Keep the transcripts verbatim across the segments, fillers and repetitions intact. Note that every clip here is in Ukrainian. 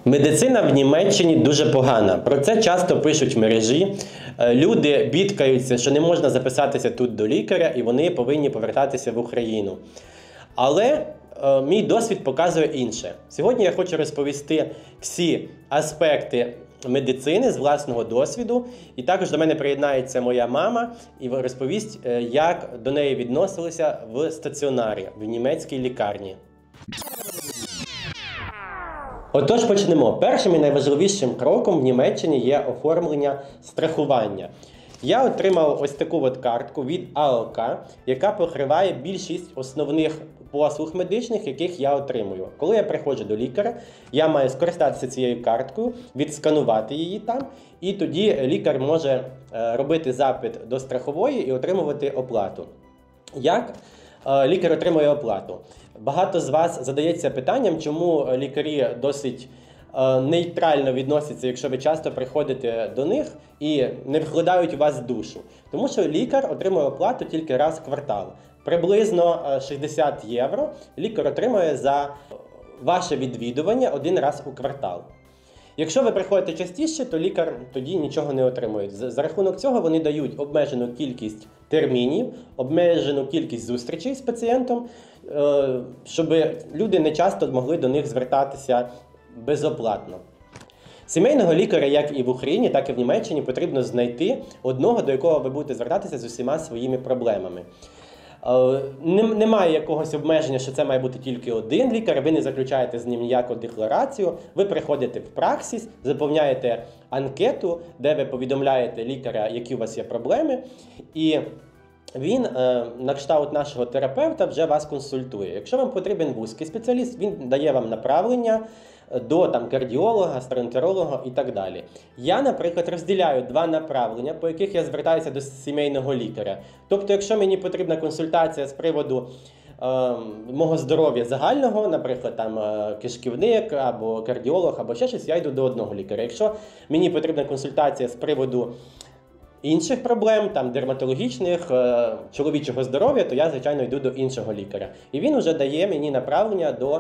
Медицина в Німеччині дуже погана. Про це часто пишуть в мережі. Люди бідкаються, що не можна записатися тут до лікаря і вони повинні повертатися в Україну. Але е, мій досвід показує інше. Сьогодні я хочу розповісти всі аспекти медицини з власного досвіду. І також до мене приєднається моя мама і розповість, як до неї відносилися в стаціонарі, в німецькій лікарні. Отож, почнемо. Першим і найважливішим кроком в Німеччині є оформлення страхування. Я отримав ось таку от картку від А О К, яка покриває більшість основних послуг медичних, яких я отримую. Коли я приходжу до лікаря, я маю скористатися цією карткою, відсканувати її там, і тоді лікар може робити запит до страхової і отримувати оплату. Як лікар отримує оплату? Багато з вас задається питанням, чому лікарі досить нейтрально відносяться, якщо ви часто приходите до них і не вкладають у вас душу. Тому що лікар отримує оплату тільки раз в квартал. Приблизно шістдесят євро лікар отримує за ваше відвідування один раз у квартал. Якщо ви приходите частіше, то лікар тоді нічого не отримує. За рахунок цього вони дають обмежену кількість термінів, обмежену кількість зустрічей з пацієнтом, щоб люди не часто могли до них звертатися безоплатно. Сімейного лікаря, як і в Україні, так і в Німеччині, потрібно знайти одного, до якого ви будете звертатися з усіма своїми проблемами. Немає якогось обмеження, що це має бути тільки один лікар, ви не заключаєте з ним ніяку декларацію, ви приходите в праксіс, заповняєте анкету, де ви повідомляєте лікаря, які у вас є проблеми, і він, на кшталт нашого терапевта, вже вас консультує. Якщо вам потрібен вузький спеціаліст, він дає вам направлення до там, кардіолога, гастроентеролога і так далі. Я, наприклад, розділяю два направлення, по яких я звертаюся до сімейного лікаря. Тобто, якщо мені потрібна консультація з приводу е, мого здоров'я загального, наприклад, там, е, кишківник або кардіолог, або ще щось, я йду до одного лікаря. Якщо мені потрібна консультація з приводу інших проблем, там, дерматологічних, е, чоловічого здоров'я, то я, звичайно, йду до іншого лікаря. І він вже дає мені направлення до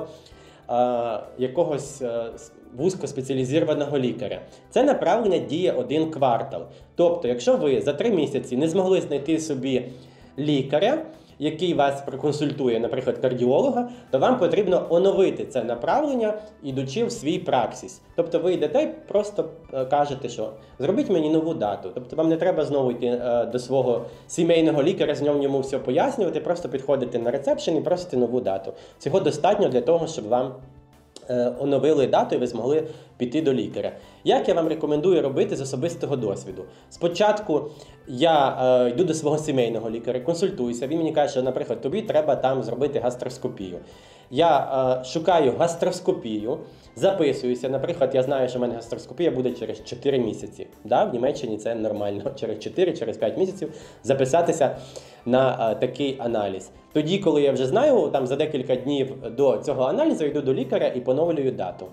е, якогось е, вузькоспеціалізованого лікаря. Це направлення діє один квартал. Тобто, якщо ви за три місяці не змогли знайти собі лікаря, який вас проконсультує, наприклад, кардіолога, то вам потрібно оновити це направлення, ідучи в свій праксіс. Тобто ви йдете і просто кажете, що зробіть мені нову дату. Тобто вам не треба знову йти е, до свого сімейного лікаря, з ньому йому все пояснювати, просто підходите на ресепшн і просите нову дату. Цього достатньо для того, щоб вам е, оновили дату і ви змогли піти до лікаря. Як я вам рекомендую робити з особистого досвіду? Спочатку я е, йду до свого сімейного лікаря, консультуюся, він мені каже, що, наприклад, тобі треба там зробити гастроскопію. Я е, шукаю гастроскопію, записуюся, наприклад, я знаю, що в мене гастроскопія буде через чотири місяці. Да? В Німеччині це нормально, через чотири через п'ять місяців записатися на е, такий аналіз. Тоді, коли я вже знаю, там за декілька днів до цього аналізу йду до лікаря і поновлюю дату.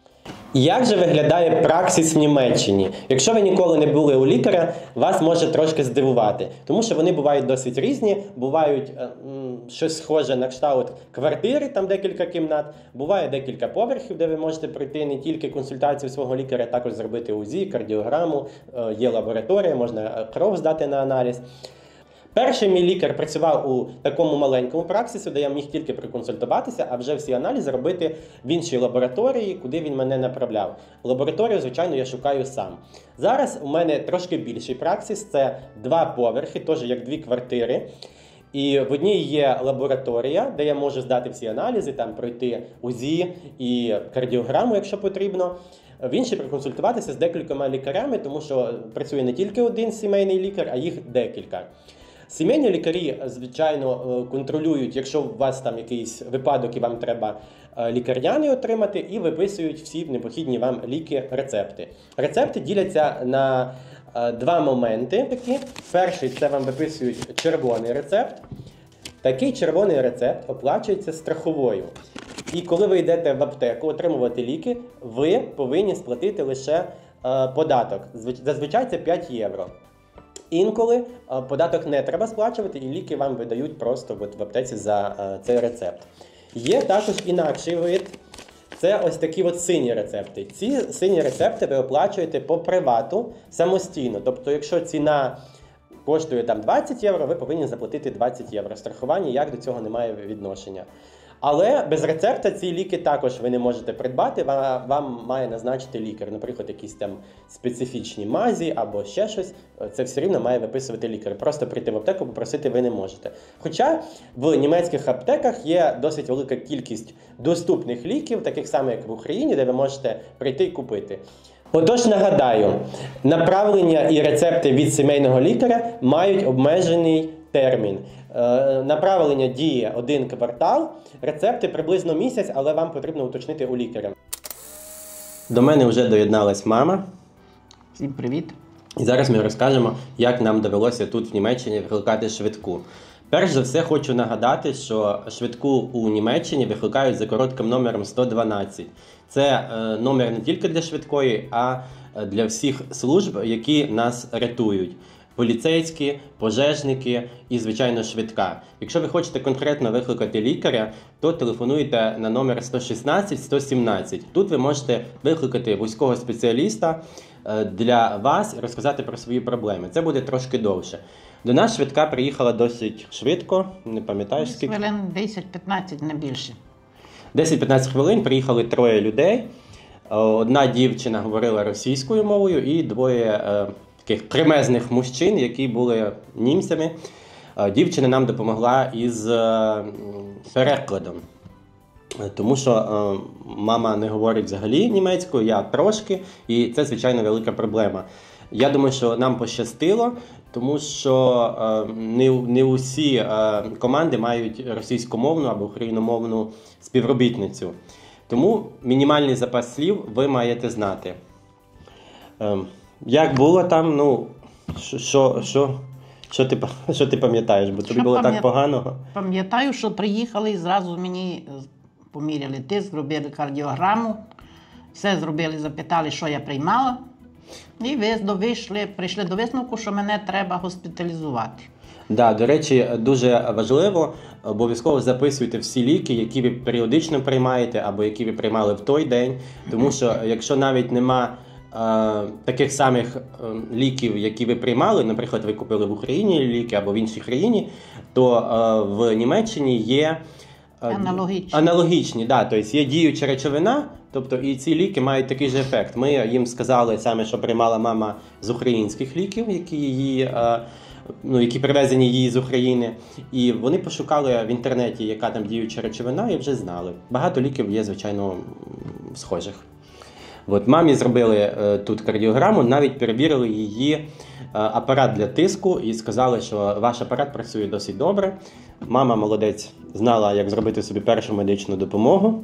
Як же виглядає праксис в Німеччині? Якщо ви ніколи не були у лікаря, вас може трошки здивувати. Тому що вони бувають досить різні, бувають е, м, щось схоже на кшталт квартири, там декілька кімнат, буває декілька поверхів, де ви можете пройти не тільки консультацію свого лікаря, а також зробити У З І, кардіограму, е, є лабораторія, можна кров здати на аналіз. Перший мій лікар працював у такому маленькому праксисі, де я міг тільки проконсультуватися, а вже всі аналізи робити в іншій лабораторії, куди він мене направляв. Лабораторію, звичайно, я шукаю сам. Зараз у мене трошки більший праксис, це два поверхи, теж як дві квартири. І в одній є лабораторія, де я можу здати всі аналізи, там пройти У З І і кардіограму, якщо потрібно. В іншій проконсультуватися з декількома лікарями, тому що працює не тільки один сімейний лікар, а їх декілька. Сімейні лікарі, звичайно, контролюють, якщо у вас там якийсь випадок і вам треба лікарняний отримати, і виписують всі необхідні вам ліки, рецепти. Рецепти діляться на два моменти такі. Перший – це вам виписують червоний рецепт. Такий червоний рецепт оплачується страховою. І коли ви йдете в аптеку отримувати ліки, ви повинні сплатити лише е, податок. Зазвичай це п'ять євро. Інколи е, податок не треба сплачувати, і ліки вам видають просто от, в аптеці за е, цей рецепт. Є також інакший вид. це ось такі от сині рецепти. Ці сині рецепти ви оплачуєте по привату самостійно. Тобто, якщо ціна коштує там двадцять євро, ви повинні заплатити двадцять євро. Страхування ніяк до цього не має відношення. Але без рецепта ці ліки також ви не можете придбати, вам має назначити лікар. Наприклад, якісь там специфічні мазі або ще щось, це все рівно має виписувати лікар. Просто прийти в аптеку попросити ви не можете. Хоча в німецьких аптеках є досить велика кількість доступних ліків, таких самих, як в Україні, де ви можете прийти і купити. Отож, нагадаю, направлення і рецепти від сімейного лікаря мають обмежений термін. Направлення діє один квартал, рецепти приблизно місяць, але вам потрібно уточнити у лікаря. До мене вже доєдналась мама. Всім привіт. І зараз ми розкажемо, як нам довелося тут в Німеччині викликати швидку. Перш за все хочу нагадати, що швидку у Німеччині викликають за коротким номером сто дванадцять. Це номер не тільки для швидкої, а для всіх служб, які нас рятують. Поліцейські, пожежники і, звичайно, швидка. Якщо ви хочете конкретно викликати лікаря, то телефонуйте на номер сто шістнадцять сто сімнадцять. Тут ви можете викликати вузького спеціаліста для вас і розказати про свої проблеми. Це буде трошки довше. До нас швидка приїхала досить швидко, не пам'ятаєш скільки? Хвилин десять-п'ятнадцять, не більше. десять-п'ятнадцять хвилин, приїхали троє людей. Одна дівчина говорила російською мовою і двоє е, таких кремезних мужчин, які були німцями. Е, дівчина нам допомогла із е, перекладом. Тому що е, мама не говорить взагалі німецькою, я трошки, і це, звичайно, велика проблема. Я думаю, що нам пощастило, тому що е, не, не усі е, команди мають російськомовну або україномовну співробітницю. Тому мінімальний запас слів ви маєте знати. Е, як було там, ну, що, що, що ти, що ти пам'ятаєш, бо тобі було так погано? Пам'ятаю, що приїхали і зразу мені поміряли тиск, зробили кардіограму, все зробили, запитали, що я приймала. І вийшли, прийшли до висновку, що мене треба госпіталізувати. Да, до речі, дуже важливо, обов'язково записуйте всі ліки, які ви періодично приймаєте або які ви приймали в той день. Тому що якщо навіть нема е, таких самих е, ліків, які ви приймали, наприклад, ви купили в Україні ліки або в іншій країні, то е, в Німеччині є е, аналогічні. аналогічні, да, тобто є діюча речовина. Тобто і ці ліки мають такий же ефект. Ми їм сказали саме, що приймала мама з українських ліків, які, її, ну, які привезені її з України. І вони пошукали в інтернеті, яка там діюча речовина, і вже знали. Багато ліків є, звичайно, схожих. От, мамі зробили тут кардіограму, навіть перевірили її апарат для тиску і сказали, що ваш апарат працює досить добре. Мама, молодець, знала, як зробити собі першу медичну допомогу.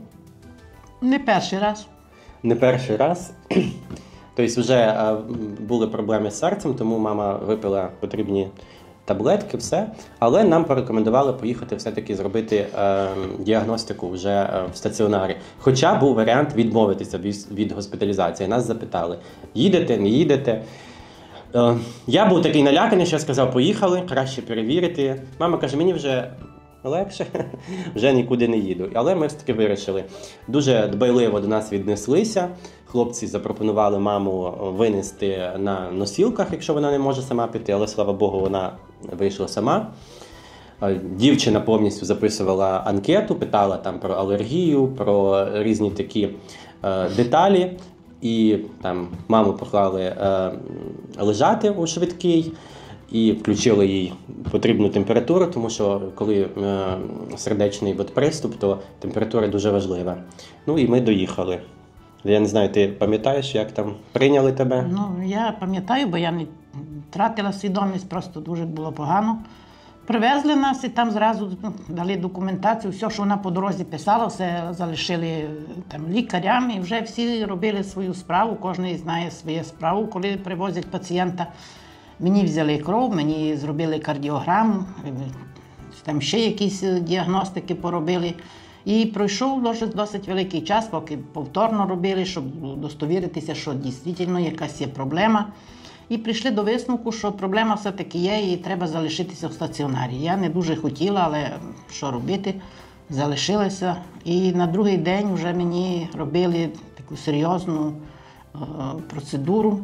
Не перший раз. Не перший раз. Тобто вже були проблеми з серцем, тому мама випила потрібні таблетки, все. Але нам порекомендували поїхати все-таки зробити е, діагностику вже е, в стаціонарі. Хоча був варіант відмовитися від, від госпіталізації. Нас запитали, їдете, не їдете. Е, я був такий наляканий, що я сказав, поїхали, краще перевірити. Мама каже, мені вже легше, вже нікуди не їду. Але ми все-таки вирішили. Дуже дбайливо до нас віднеслися. Хлопці запропонували маму винести на носілках, якщо вона не може сама піти, але, слава Богу, вона вийшла сама. Дівчина повністю записувала анкету, питала там про алергію, про різні такі е, деталі. І там маму поклали е, лежати у швидкій. І включили їй потрібну температуру, тому що коли е, сердечний от приступ, то температура дуже важлива. Ну і ми доїхали. Я не знаю, ти пам'ятаєш, як там прийняли тебе? Ну, я пам'ятаю, бо я не втратила свідомість, просто дуже було погано. Привезли нас і там зразу дали документацію, все, що вона по дорозі писала, все залишили там лікарям і вже всі робили свою справу, кожен знає свою справу, коли привозять пацієнта. Мені взяли кров, мені зробили кардіограму, там ще якісь діагностики поробили. І пройшов досить, досить великий час, поки повторно робили, щоб достовіритися, що дійсно якась є проблема. І прийшли до висновку, що проблема все-таки є і треба залишитися в стаціонарі. Я не дуже хотіла, але що робити? залишилася. І на другий день вже мені робили таку серйозну е, процедуру.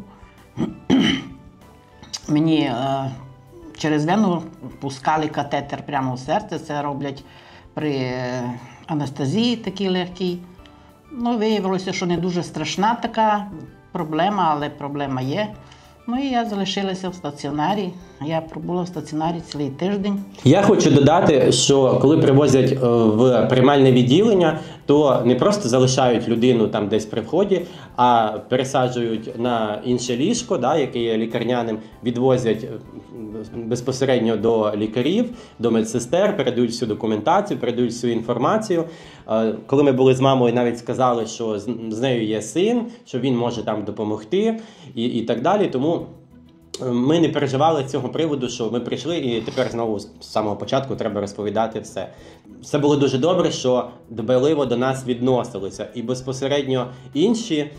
Мені е, через вену пускали катетер прямо в серце. Це роблять при е, анестезії такій легкій. Ну, виявилося, що не дуже страшна така проблема, але проблема є. Ну і я залишилася в стаціонарі. Я пробула в стаціонарі цілий тиждень. Я хочу додати, що коли привозять в приймальне відділення, то не просто залишають людину там десь при вході, а пересаджують на інше ліжко, да, яке є лікарняним, відвозять безпосередньо до лікарів, до медсестер, передають всю документацію, передають всю інформацію. Коли ми були з мамою, навіть сказали, що з нею є син, що він може там допомогти і, і так далі. Тому ми не переживали з цього приводу, що ми прийшли і тепер знову з самого початку треба розповідати все. Все було дуже добре, що дбайливо до нас відносилися. І безпосередньо інші е-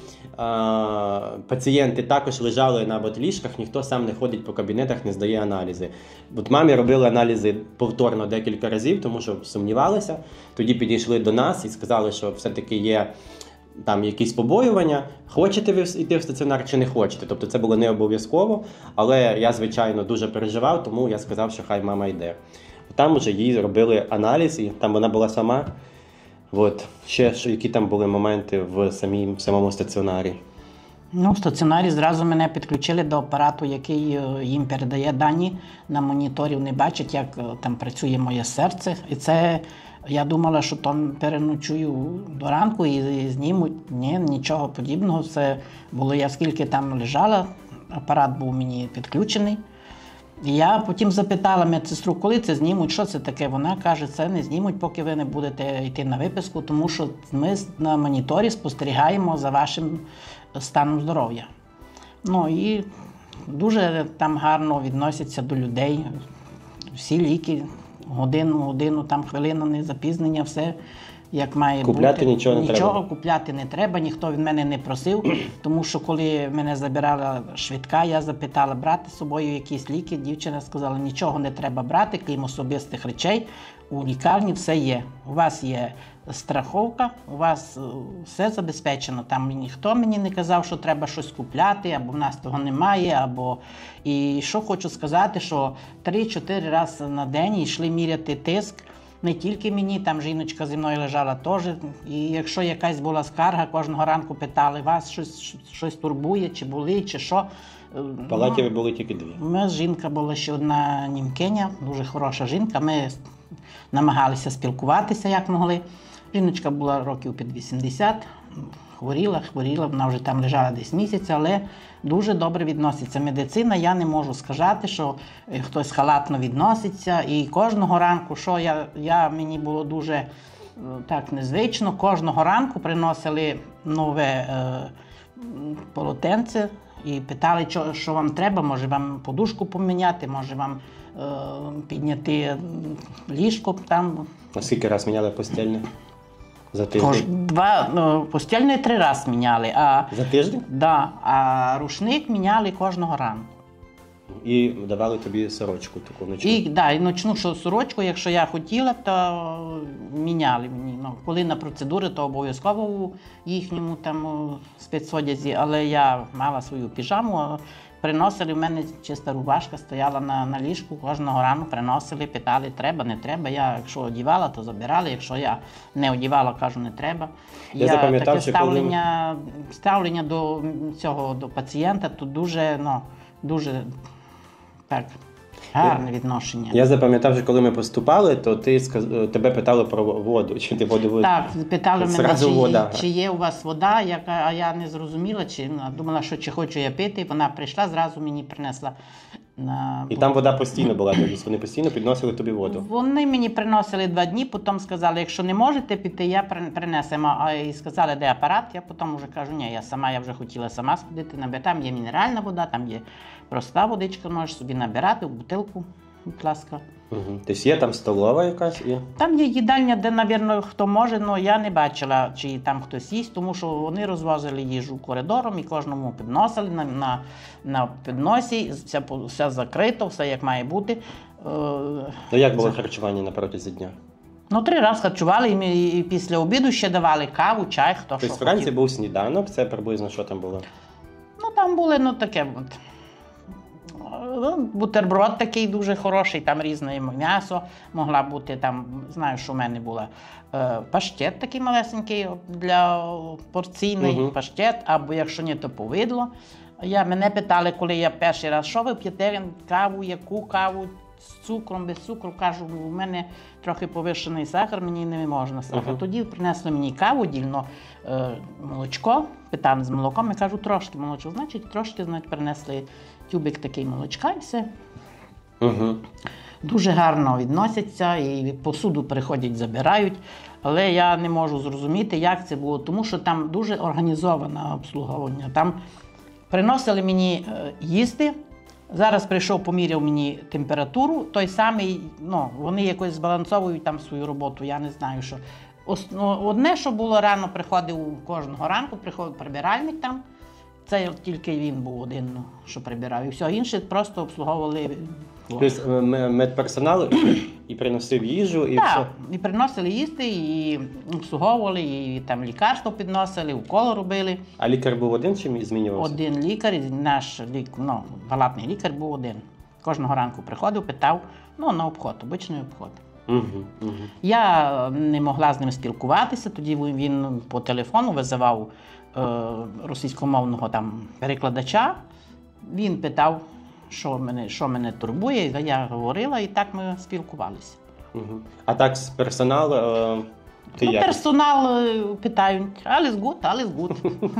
пацієнти також лежали на ботліжках, ніхто сам не ходить по кабінетах, не здає аналізи. От мамі робили аналізи повторно декілька разів, тому що сумнівалися. Тоді підійшли до нас і сказали, що все-таки є там якісь побоювання, хочете ви йти в стаціонар чи не хочете. Тобто це було не обов'язково, але я, звичайно, дуже переживав, тому я сказав, що хай мама йде. Там вже їй робили аналіз, і там вона була сама. От. Ще які там були моменти в, самій, в самому стаціонарі? Ну, в стаціонарі зразу мене підключили до апарату, який їм передає дані. На моніторі вони бачать, як там працює моє серце. І це, я думала, що там переночую до ранку і знімуть. Ні, нічого подібного. Це було, я скільки там лежала, апарат був мені підключений. І я потім запитала медсестру, коли це знімуть, що це таке. Вона каже, це не знімуть, поки ви не будете йти на виписку, тому що ми на моніторі спостерігаємо за вашим станом здоров'я. Ну і дуже там гарно відносяться до людей. Всі ліки, годину, годину, там хвилину, не запізнення, все як має купляти бути. Нічого не нічого треба. купляти не треба, ніхто від мене не просив, тому що коли мене забирала швидка, я запитала брати з собою якісь ліки, дівчина сказала, нічого не треба брати, крім особистих речей, у лікарні все є. У вас є страховка, у вас все забезпечено. Там ніхто мені не казав, що треба щось купляти, або в нас того немає, або... І що хочу сказати, що три-чотири рази на день йшли міряти тиск. Не тільки мені, там жіночка зі мною лежала теж. І якщо якась була скарга, кожного ранку питали, вас щось, щось турбує, чи були, чи що. В палаті ви були тільки дві. У нас жінка була ще одна німкиня, дуже хороша жінка. Ми намагалися спілкуватися, як могли. Жіночка була років під вісімдесят, хворіла, хворіла, вона вже там лежала десь місяць, але дуже добре відноситься. Медицина, я не можу сказати, що хтось халатно відноситься. І кожного ранку, що я, я мені було дуже так незвично, кожного ранку приносили нове е, полотенце і питали, що, що вам треба, може вам подушку поміняти, може вам е, підняти ліжко там. А скільки раз міняли постільне? За тиждень? Кож, два, ну, постільне три рази міняли. А, За тиждень? да, а рушник міняли кожного ранку. І давали тобі сорочку таку ночну? І, да, і ночну сорочку, якщо я хотіла, то міняли мені. Ну, коли на процедури, то обов'язково у їхньому там спецодязі, але я мала свою піжаму, приносили, в мене чиста рубашка стояла на, на ліжку, кожного рану приносили, питали, треба, не треба. Я, якщо одівала, то забирали, якщо я не одівала, кажу, не треба. Я, я запам'ятав, таке що ставлення, коли... ставлення до цього, до пацієнта, тут дуже, ну, дуже так, гарне відношення. Я запам'ятав, що коли ми поступали, то ти сказ... тебе питали про воду. Чи ти воду... Так, питали мене, чи, вода. чи є у вас вода, яка, а я не зрозуміла, чи думала, що чи хочу я пити. Вона прийшла, зразу мені принесла. На... І там вода постійно була, тобто вони постійно підносили тобі воду. Вони мені приносили два дні, потім сказали, якщо не можете піти, я принесемо. А і сказали, де апарат, я потім вже кажу, ні, я сама, я вже хотіла сама сходити, набирати. Там є мінеральна вода, там є проста водичка, можеш собі набирати в бутилку, будь ласка. Угу. Тобто є там столова якась? І... Там є їдальня, де, мабуть, хто може, але я не бачила, чи там хтось їсть, тому що вони розвозили їжу коридором і кожному підносили на, на, на підносі, все, все закрито, все як має бути. Ну як було харчування на протязі дня? Ну, три рази харчували, і, ми- і після обіду ще давали каву, чай, хто Тобто що вранці хотів. був сніданок, це приблизно що там було? Ну, там були, ну, таке, от, ну, бутерброд такий дуже хороший, там різне м'ясо, могла бути там, знаю, що в мене була е, паштет такий малесенький для порційний Мгм. паштет, або якщо ні, то повидло. Я, мене питали, коли я перший раз, що ви п'єте, каву, яку каву, з цукром, без цукру, кажу, у мене трохи повищений сахар, мені не можна сахар. Мгм. Тоді принесли мені каву, дільно е, молочко, питали з молоком, я кажу, трошки молочко, значить, трошки, значить, принесли тюбик такий молочка і все. Угу. Дуже гарно відносяться і посуду приходять, забирають. Але я не можу зрозуміти, як це було, тому що там дуже організоване обслуговування. Там приносили мені е, їсти. Зараз прийшов, поміряв мені температуру, той самий, ну, вони якось збалансовують там свою роботу, я не знаю, що. Ос- ну, одне, що було рано, приходив кожного ранку, приходив прибиральник там, це от тільки він був один, ну, що прибирав, і все інше просто обслуговували. Тобто м- м- медперсонал і приносив їжу, і все. Так, і приносили їсти, і обслуговували, і там лікарство підносили, уколи робили. А лікар був один чи змінювався? Один лікар, наш лік, ну, палатний лікар був один. Кожного ранку приходив, питав, ну, на обход, обичний обход. Угу, угу. Я не могла з ним спілкуватися, тоді він по телефону визивав е, російськомовного там перекладача. Він питав, що мене, що мене турбує, я говорила, і так ми спілкувалися. Угу. А так з персоналу е, ти Ну, як? персонал е, питають, alles good, alles good.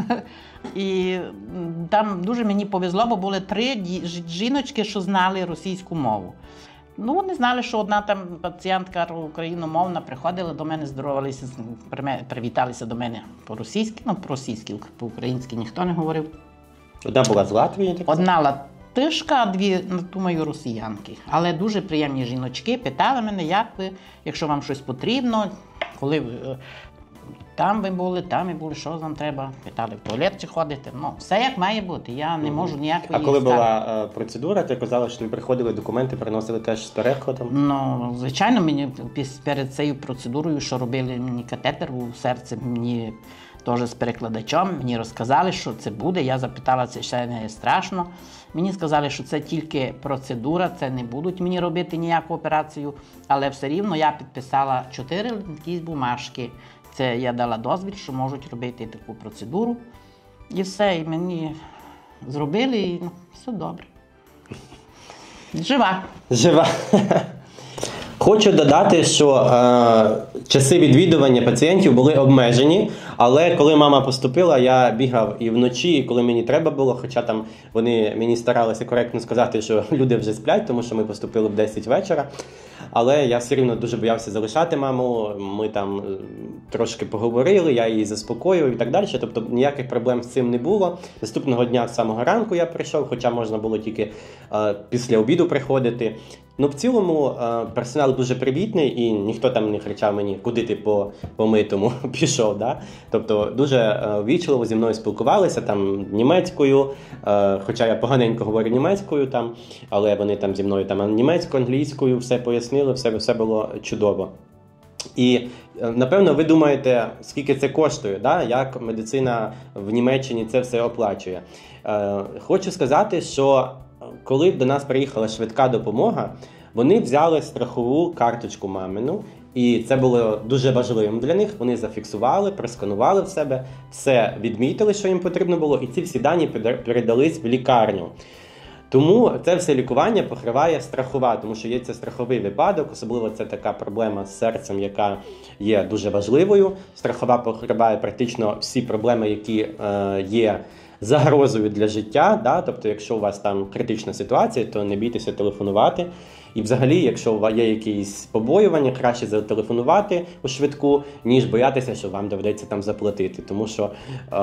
І м, там дуже мені повезло, бо були три ді- ж- жіночки, що знали російську мову. Ну, вони знали, що одна там пацієнтка україномовна приходила до мене, здоровалися, з- приме- привіталися до мене по-російськи, ну, по-російськи, по-українськи ніхто не говорив. Одна була з Латвії, так? Одна латишка, а дві, ну, думаю, росіянки. Але дуже приємні жіночки питали мене, як ви, якщо вам щось потрібно, коли ви е, там ви були, там і були, що вам треба. Питали, в туалет чи ходите. Ну, все як має бути. Я не можу ніякої А коли скарги. була е, процедура, ти казала, що тобі приходили документи, приносили теж з перекладом. Ну, звичайно, мені піс- перед цією процедурою, що робили мені катетер у серці, мені теж з перекладачом, мені розказали, що це буде. Я запитала, це ще не страшно. Мені сказали, що це тільки процедура, це не будуть мені робити ніяку операцію, але все рівно я підписала чотири якісь бумажки. Це я дала дозвіл, що можуть робити таку процедуру. І все, і мені зробили, і ну, все добре. Жива. Жива. Хочу додати, що е, часи відвідування пацієнтів були обмежені, але коли мама поступила, я бігав і вночі, і коли мені треба було, хоча там вони мені старалися коректно сказати, що люди вже сплять, тому що ми поступили в десять вечора. Але я все рівно дуже боявся залишати маму, ми там е, трошки поговорили, я її заспокоював і так далі. Тобто ніяких проблем з цим не було. Наступного дня з самого ранку я прийшов, хоча можна було тільки е, після обіду приходити. Ну, в цілому, е, персонал дуже привітний, і ніхто там не кричав мені, куди ти по помитому пішов. Да? Тобто дуже е, ввічливо зі мною спілкувалися там німецькою, е, хоча я поганенько говорю німецькою, там, але вони там зі мною там німецькою, англійською, все пояснили, все, все було чудово. І, е, напевно, ви думаєте, скільки це коштує, да? Як медицина в Німеччині це все оплачує. Е, хочу сказати, що коли до нас приїхала швидка допомога, вони взяли страхову карточку мамину, і це було дуже важливим для них. Вони зафіксували, просканували в себе, все відмітили, що їм потрібно було, і ці всі дані передались в лікарню. Тому це все лікування покриває страхова, тому що є це страховий випадок, особливо це така проблема з серцем, яка є дуже важливою. Страхова покриває практично всі проблеми, які е, є загрозою для життя, да? Тобто, якщо у вас там критична ситуація, то не бійтеся телефонувати. І взагалі, якщо у вас є якісь побоювання, краще зателефонувати у швидку, ніж боятися, що вам доведеться там заплатити. Тому що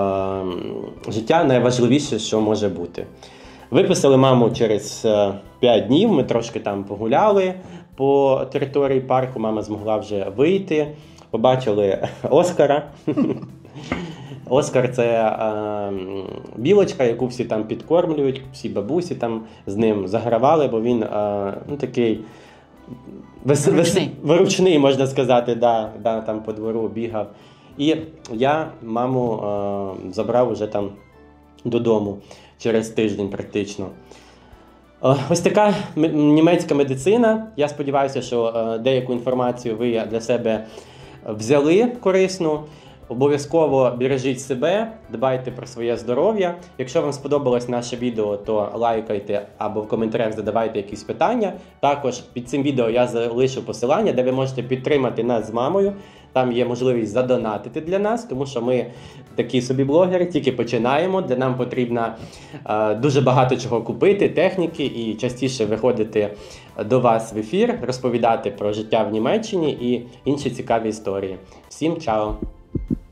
е, життя найважливіше, що може бути. Виписали маму через п'ять днів, ми трошки там погуляли по території парку, мама змогла вже вийти, побачили Оскара. Оскар – це е, білочка, яку всі там підкормлюють, всі бабусі там з ним загравали, бо він е, ну, такий Вес, Ручний. вес, ручний, можна сказати, да, да, там по двору бігав. І я маму е, забрав уже там додому через тиждень практично. Е, ось така м- німецька медицина. Я сподіваюся, що е, деяку інформацію ви для себе взяли корисну. Обов'язково бережіть себе, дбайте про своє здоров'я. Якщо вам сподобалось наше відео, то лайкайте або в коментарях задавайте якісь питання. Також під цим відео я залишу посилання, де ви можете підтримати нас з мамою. Там є можливість задонатити для нас, тому що ми такі собі блогери, тільки починаємо. Для нам потрібно е, дуже багато чого купити, техніки і частіше виходити до вас в ефір, розповідати про життя в Німеччині і інші цікаві історії. Всім чао!